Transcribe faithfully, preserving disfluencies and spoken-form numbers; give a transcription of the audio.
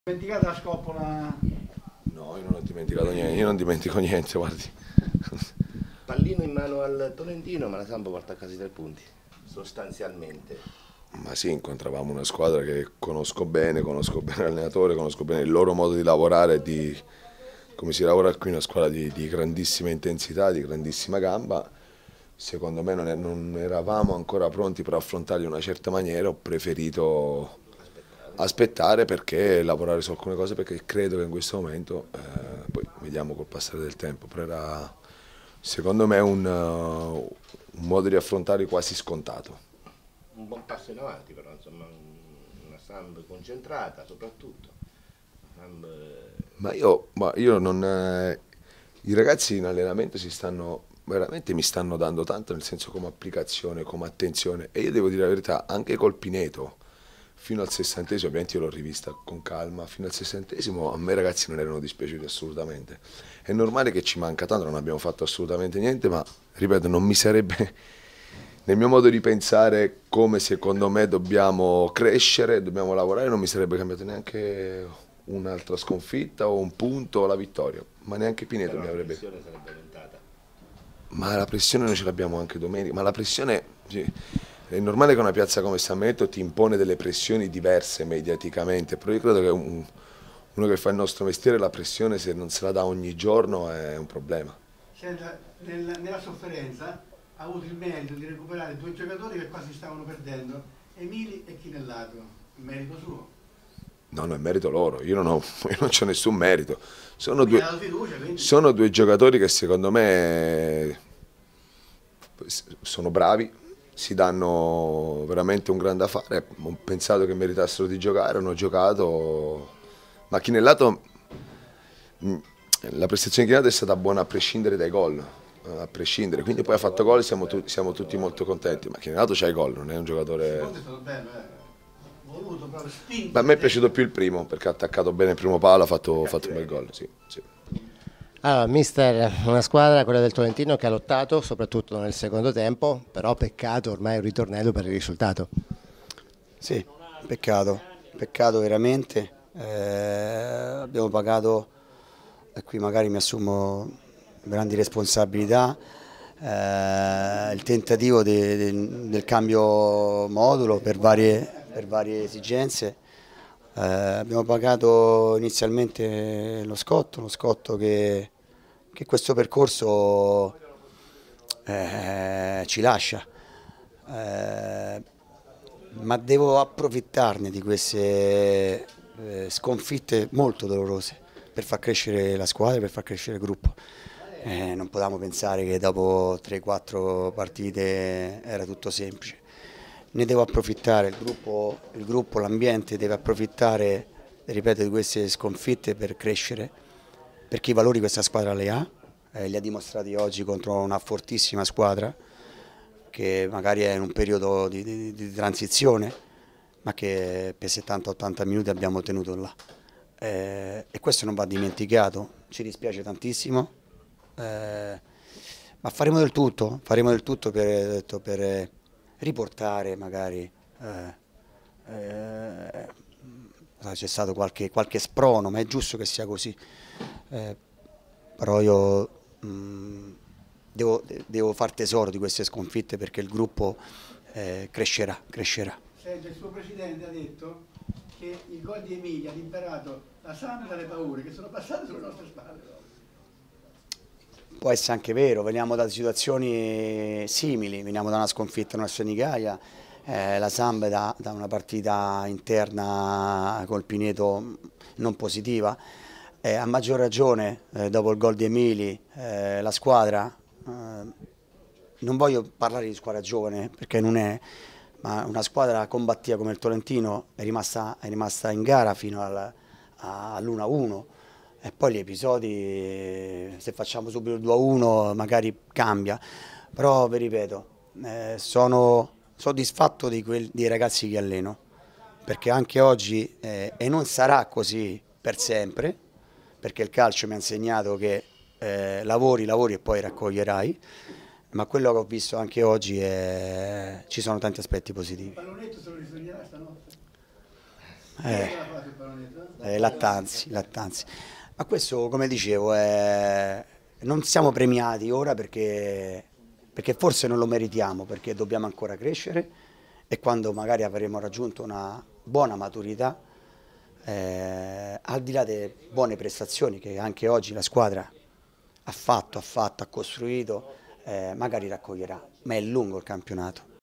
Dimenticata la scoppola? No, io non ho dimenticato niente, io non dimentico niente, guardi. Pallino in mano al Tolentino, ma la Samp porta a casa i tre punti, sostanzialmente. Ma sì, incontravamo una squadra che conosco bene, conosco bene l'allenatore, conosco bene il loro modo di lavorare, di come si lavora qui, una squadra di, di grandissima intensità, di grandissima gamba. Secondo me non, è- non eravamo ancora pronti per affrontarli in una certa maniera, ho preferito aspettare perché lavorare su alcune cose, perché credo che in questo momento, eh, poi vediamo col passare del tempo, però era secondo me un, uh, un modo di affrontarli quasi scontato. Un buon passo in avanti però, insomma, un- una Samp concentrata soprattutto. Una Samp, eh, Ma io, ma io non... eh, I ragazzi in allenamento si stanno, veramente mi stanno dando tanto, nel senso come applicazione, come attenzione, e io devo dire la verità, anche col Pineto, fino al sessantesimo, ovviamente io l'ho rivista con calma, fino al sessantesimo a me i ragazzi non erano dispiaciuti assolutamente. È normale che ci manca tanto, non abbiamo fatto assolutamente niente, ma ripeto, non mi sarebbe, nel mio modo di pensare, come secondo me dobbiamo crescere, dobbiamo lavorare, non mi sarebbe cambiato neanche un'altra sconfitta o un punto o la vittoria, ma neanche Pineto però mi la avrebbe... pressione sarebbe aumentata. Ma la pressione noi ce l'abbiamo anche domenica, ma la pressione, sì, è normale che una piazza come San Benedetto ti impone delle pressioni diverse mediaticamente, però io credo che un- uno che fa il nostro mestiere la pressione se non se la dà ogni giorno è un problema. Senta, nel- nella sofferenza ha avuto il merito di recuperare due giocatori che quasi stavano perdendo, Emili e Chinellato. Merito suo. No, no, è merito loro, io non ho, io non c'ho nessun merito. Sono Gli ha due, dato fiducia, quindi. sono due giocatori che secondo me sono bravi, si danno veramente un grande affare, ho pensato che meritassero di giocare, hanno giocato, ma Chinellato, mh, la prestazione di Chinellato è stata buona a prescindere dai gol, a prescindere, quindi poi ha fatto gol e siamo, tu- siamo tutti molto contenti, ma Chinellato c'ha i gol, non è un Il giocatore... secondo è stato bello, eh. Voluto, proprio Ma spinto a di me è piaciuto testa. più il primo, perché ha attaccato bene il primo palo, ha fatto, ha fatto un bel gol, sì, sì. Allora, mister, una squadra, quella del Tolentino, che ha lottato soprattutto nel secondo tempo, però peccato ormai un ritornello per il risultato. Sì, peccato, peccato veramente. Eh, abbiamo pagato, e qui magari mi assumo grandi responsabilità, eh, il tentativo de- de- del cambio modulo per varie, per varie esigenze. Eh, abbiamo pagato inizialmente lo scotto, lo scotto che, che questo percorso eh, ci lascia. Eh, ma devo approfittarne di queste eh, sconfitte molto dolorose per far crescere la squadra, per far crescere il gruppo. Eh, non potevamo pensare che dopo tre quattro partite era tutto semplice. Ne devo approfittare, il gruppo, il gruppo, l'ambiente deve approfittare, ripeto, di queste sconfitte per crescere, perché i valori questa squadra le ha, eh, li ha dimostrati oggi contro una fortissima squadra che magari è in un periodo di, di- di transizione, ma che per settanta ottanta minuti abbiamo tenuto là. Eh, e questo non va dimenticato, ci dispiace tantissimo, eh, ma faremo del tutto, faremo del tutto per, detto, per riportare magari, eh, eh, c'è stato qualche, qualche sprono, ma è giusto che sia così. Eh, però io mh, devo, devo far tesoro di queste sconfitte perché il gruppo eh, crescerà, crescerà. Senta, il suo presidente ha detto che il gol di Emilia ha liberato la Samp dalle paure che sono passate sulle nostre spalle. Può essere anche vero, veniamo da situazioni simili, veniamo da una sconfitta in una Senigallia, eh, la Samp da, da una partita interna col Pineto non positiva, eh, a maggior ragione eh, dopo il gol di Emili eh, la squadra, eh, non voglio parlare di squadra giovane perché non è, ma una squadra combattiva come il Tolentino è rimasta, è rimasta in gara fino all'uno a uno. E poi gli episodi, se facciamo subito il due a uno magari cambia, però vi ripeto, eh, sono soddisfatto di quel, dei ragazzi che alleno, perché anche oggi, eh, e non sarà così per sempre, perché il calcio mi ha insegnato che eh, lavori, lavori e poi raccoglierai, ma quello che ho visto anche oggi è, ci sono tanti aspetti positivi. Il pallonetto se lo risognerà stanotte. Eh, eh, Lattanzi, Lattanzi. Ma questo, come dicevo, è... non siamo premiati ora perché, perché forse non lo meritiamo, perché dobbiamo ancora crescere e quando magari avremo raggiunto una buona maturità, eh, al di là delle buone prestazioni che anche oggi la squadra ha fatto, ha fatto, ha costruito, eh, magari raccoglierà, ma è lungo il campionato.